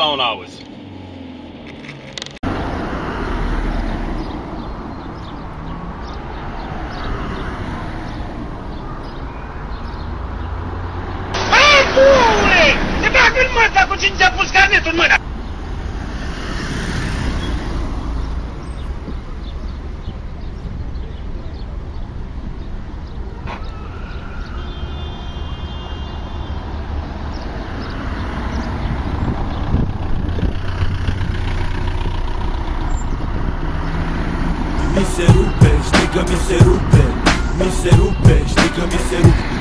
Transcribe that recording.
long hours. Se bagă în măsa cu cine ți-a pus carnetul în mână! Mi se rupe, știi că mi se rupe. Mi se rupe, știi că mi se rupe.